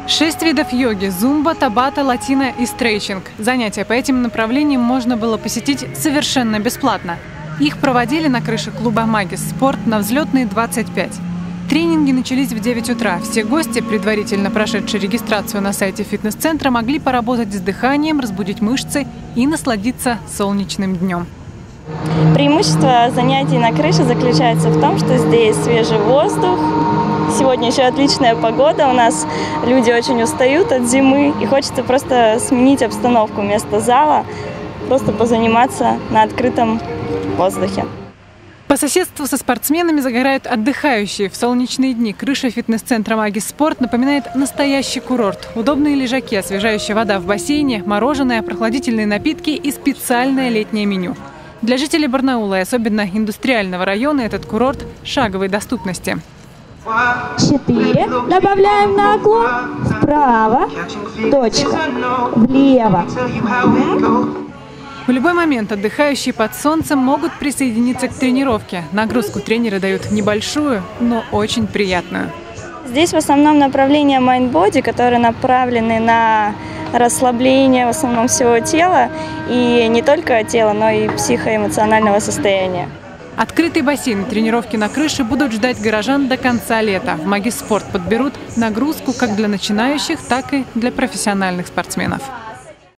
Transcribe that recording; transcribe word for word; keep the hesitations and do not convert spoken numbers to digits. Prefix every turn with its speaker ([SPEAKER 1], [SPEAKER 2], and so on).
[SPEAKER 1] Шесть видов йоги – зумба, табата, латино и стрейчинг. Занятия по этим направлениям можно было посетить совершенно бесплатно. Их проводили на крыше клуба «Магис Спорт» на Взлетной двадцать пять. Тренинги начались в девять утра. Все гости, предварительно прошедшие регистрацию на сайте фитнес-центра, могли поработать с дыханием, разбудить мышцы и насладиться солнечным днем.
[SPEAKER 2] Преимущество занятий на крыше заключается в том, что здесь свежий воздух. Сегодня еще отличная погода, у нас люди очень устают от зимы и хочется просто сменить обстановку вместо зала, просто позаниматься на открытом воздухе.
[SPEAKER 1] По соседству со спортсменами загорают отдыхающие. В солнечные дни крыша фитнес-центра «Магис Спорт» напоминает настоящий курорт. Удобные лежаки, освежающая вода в бассейне, мороженое, прохладительные напитки и специальное летнее меню. Для жителей Барнаула и особенно индустриального района этот курорт шаговой доступности.
[SPEAKER 3] Четыре. Добавляем наклон. Вправо. Точка. Влево.
[SPEAKER 1] В любой момент отдыхающие под солнцем могут присоединиться к тренировке. Нагрузку тренеры дают небольшую, но очень приятную.
[SPEAKER 2] Здесь в основном направления майнд-боди, которые направлены на расслабление в основном всего тела. И не только тела, но и психоэмоционального состояния.
[SPEAKER 1] Открытый бассейн и тренировки на крыше будут ждать горожан до конца лета. В «Магис Спорт» подберут нагрузку как для начинающих, так и для профессиональных спортсменов.